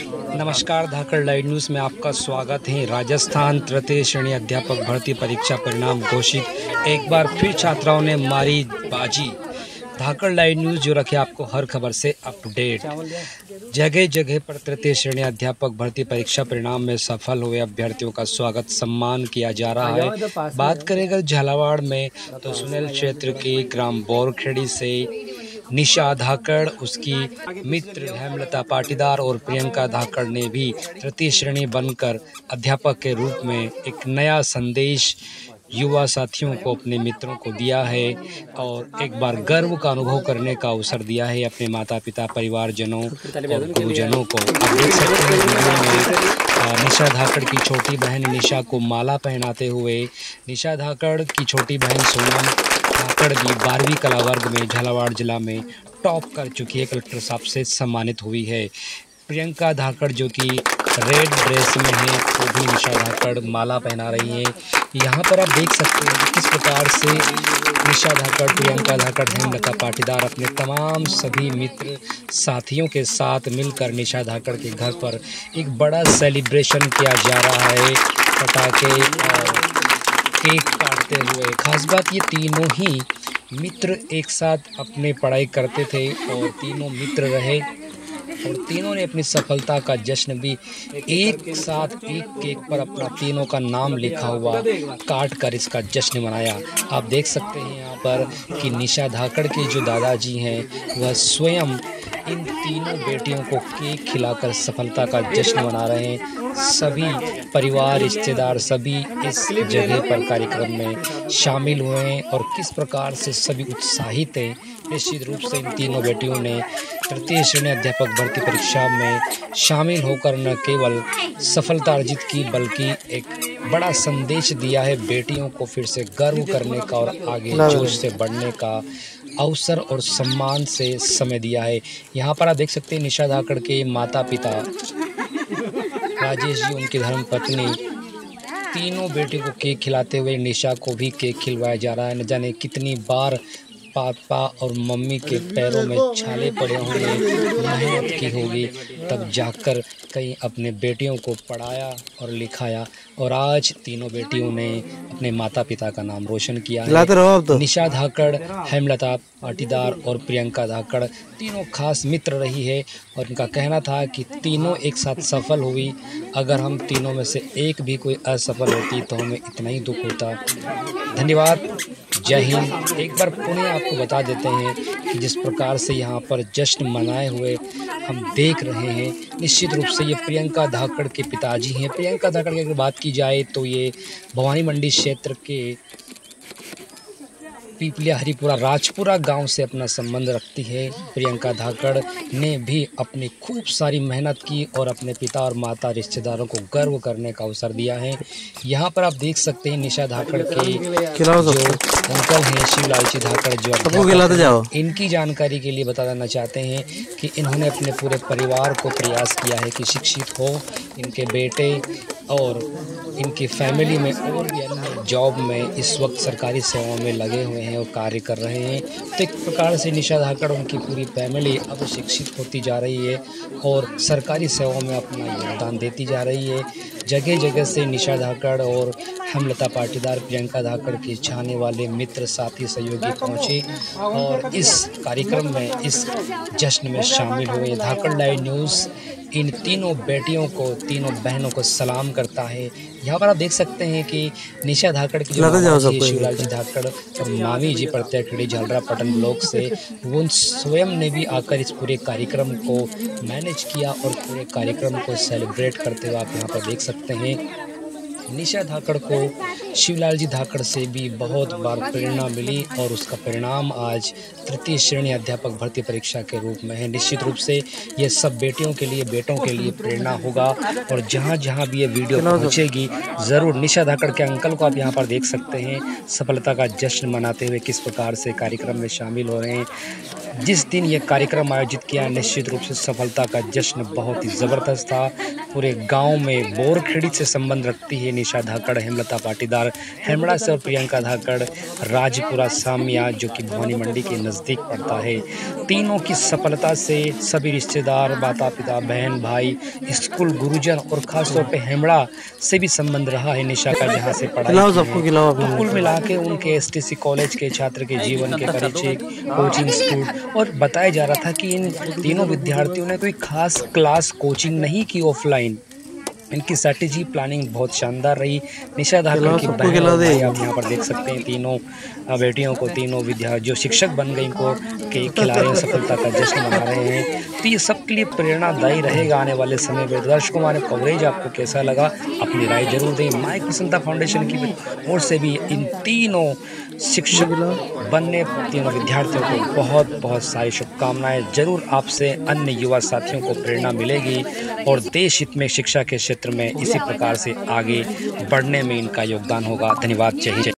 नमस्कार, धाकड़ live news में आपका स्वागत है। राजस्थान तृतीय श्रेणी अध्यापक भर्ती परीक्षा परिणाम घोषित, एक बार फिर छात्राओं ने मारी बाजी। धाकड़ लाइव न्यूज़ जो रखे आपको हर खबर से अपडेट। जगह जगह पर तृतीय श्रेणी अध्यापक भर्ती परीक्षा परिणाम में सफल हुए अभ्यर्थियों का स्वागत सम्मान किया जा रहा है। बात करेंगे झालावाड़ में तो सुनेल क्षेत्र के ग्राम बोरखेड़ी से निशा धाकड़, उसकी मित्र हेमलता पाटीदार और प्रियंका धाकड़ ने भी तृतीय श्रेणी बनकर अध्यापक के रूप में एक नया संदेश युवा साथियों को, अपने मित्रों को दिया है और एक बार गर्व का अनुभव करने का अवसर दिया है अपने माता पिता, परिवारजनों और गुरुजनों को। आप देख सकते हैं वीडियो में निशा धाकड़ की छोटी बहन निशा को माला पहनाते हुए निशा धाकड़ की छोटी बहन सोनम धाकड़ भी 12वीं कला वर्ग में झालावाड़ जिला में टॉप कर चुकी है, कलेक्टर साहब से सम्मानित हुई है। प्रियंका धाकड़ जो कि रेड ड्रेस में है, वो भी निशा धाकड़ माला पहना रही है। यहाँ पर आप देख सकते हैं कि किस प्रकार से निशा धाकड़, प्रियंका धाकड़, हेमलता पाटीदार अपने तमाम सभी मित्र साथियों के साथ मिलकर निशा धाकड़ के घर पर एक बड़ा सेलिब्रेशन किया जा रहा है। पटाखे और केक काटते हुए। खास बात ये तीनों ही मित्र एक साथ अपने पढ़ाई करते थे और तीनों मित्र रहे और तीनों ने अपनी सफलता का जश्न भी एक साथ एक केक पर अपना तीनों का नाम लिखा हुआ काट कर इसका जश्न मनाया। आप देख सकते हैं यहाँ पर कि निशा धाकड़ के जो दादाजी हैं वह स्वयं इन तीनों बेटियों को केक खिलाकर सफलता का जश्न मना रहे हैं। सभी परिवार, रिश्तेदार सभी इस जगह पर कार्यक्रम में शामिल हुए हैं और किस प्रकार से सभी उत्साहित हैं। निश्चित रूप से इन तीनों बेटियों ने तृतीय श्रेणी अध्यापक भर्ती परीक्षा में शामिल होकर न केवल सफलता अर्जित की बल्कि एक बड़ा संदेश दिया है, बेटियों को फिर से गर्व करने का और आगे जोश से बढ़ने का अवसर और सम्मान से समय दिया है। यहाँ पर आप देख सकते हैं निशा धाकड़ के माता पिता राजेश जी, उनकी धर्मपत्नी, तीनों बेटियों को केक खिलाते हुए निशा को भी केक खिलवाया जा रहा है। न जाने कितनी बार पापा और मम्मी के पैरों में छाले पड़े होंगे, मेहनत की होगी, तब जाकर कहीं अपने बेटियों को पढ़ाया और लिखाया और आज तीनों बेटियों ने अपने माता पिता का नाम रोशन किया है। निशा धाकड़, हेमलता पाटीदार और प्रियंका धाकड़ तीनों खास मित्र रही है और इनका कहना था कि तीनों एक साथ सफल हुई। अगर हम तीनों में से एक भी कोई असफल होती तो हमें इतना ही दुख होता। धन्यवाद, जय हिंद। एक बार पुनः आपको बता देते हैं कि जिस प्रकार से यहाँ पर जश्न मनाए हुए हम देख रहे हैं, निश्चित रूप से ये प्रियंका धाकड़ के पिताजी हैं। प्रियंका धाकड़ की अगर बात की जाए तो ये भवानी मंडी क्षेत्र के पीपलिया हरिपुरा राजपुरा गांव से अपना संबंध रखती है। प्रियंका धाकड़ ने भी अपनी खूब सारी मेहनत की और अपने पिता और माता, रिश्तेदारों को गर्व करने का अवसर दिया है। यहाँ पर आप देख सकते हैं निशा धाकड़ के जो अंकल हैं शिवलाल जी धाकड़, जो इनकी जानकारी के लिए बता देना चाहते हैं कि इन्होंने अपने पूरे परिवार को प्रयास किया है कि शिक्षित हो इनके बेटे और इनकी फैमिली में और भी अन्य जॉब में इस वक्त सरकारी सेवाओं में लगे हुए हैं और कार्य कर रहे हैं। तो एक प्रकार से निशा धाकड़, उनकी पूरी फैमिली अब शिक्षित होती जा रही है और सरकारी सेवाओं में अपना योगदान देती जा रही है। जगह जगह से निशा धाकड़ और हेमलता पाटीदार, प्रियंका धाकड़ के चाहने वाले मित्र, साथी, सहयोगी पहुँचे और इस कार्यक्रम में, इस जश्न में शामिल हुए। धाकड़ लाइव न्यूज़ इन तीनों बेटियों को, तीनों बहनों को सलाम करता है। यहाँ पर आप देख सकते हैं कि निशा धाकड़ की जो शिवलाल जी धाकड़ और मामी जी प्रत्याखेड़ी झालरा पटन ब्लॉक से, वो स्वयं ने भी आकर इस पूरे कार्यक्रम को मैनेज किया और पूरे कार्यक्रम को सेलिब्रेट करते हुए आप यहाँ पर देख सकते हैं। निशा धाकड़ को शिवलाल जी धाकड़ से भी बहुत बार प्रेरणा मिली और उसका परिणाम आज तृतीय श्रेणी अध्यापक भर्ती परीक्षा के रूप में है। निश्चित रूप से ये सब बेटियों के लिए, बेटों के लिए प्रेरणा होगा और जहाँ जहाँ भी ये वीडियो पहुँचेगी ज़रूर निशा धाकड़ के अंकल को आप यहाँ पर देख सकते हैं सफलता का जश्न मनाते हुए किस प्रकार से कार्यक्रम में शामिल हो रहे हैं। जिस दिन ये कार्यक्रम आयोजित किया, निश्चित रूप से सफलता का जश्न बहुत ही ज़बरदस्त था। पूरे गाँव में बोरखेड़ी से संबंध रखती है निशा धाकड़, हेमलता पाटीदार कुमार हेमड़ा से और प्रियंका धाकड़ राजपुरा सामिया जो कि भवानी मंडी के नज़दीक पड़ता है। तीनों की सफलता से सभी रिश्तेदार, माता पिता, बहन भाई, स्कूल, गुरुजन और ख़ासतौर पे हेमड़ा से भी संबंध रहा है निशा का, जहाँ से पढ़ाई की है। तो कुल मिला के उनके एसटीसी कॉलेज के छात्र के जीवन के परिचय, कोचिंग, स्कूल, और बताया जा रहा था कि इन तीनों विद्यार्थियों ने कोई खास क्लास कोचिंग नहीं की ऑफलाइन। इनकी स्ट्रैटेजी प्लानिंग बहुत शानदार रही। निशा धाकड़ की बहन और भाई आप यहाँ पर देख सकते हैं, तीनों बेटियों को, तीनों विद्यार्थी जो शिक्षक बन गए इनको के खिला रहे हैं, सफलता का जश्न मना रहे हैं। तो ये सबके लिए प्रेरणादायी रहेगा आने वाले समय में। दर्शकों, हमारे कवरेज आपको कैसा लगा, अपनी राय जरूर दें। माई कुसुमता फाउंडेशन की ओर से भी इन तीनों शिक्षक बनने, तीनों विद्यार्थियों को बहुत बहुत सारी शुभकामनाएं। जरूर आपसे अन्य युवा साथियों को प्रेरणा मिलेगी और देश हित में शिक्षा के क्षेत्र में इसी प्रकार से आगे बढ़ने में इनका योगदान होगा। धन्यवाद। जय हिंद।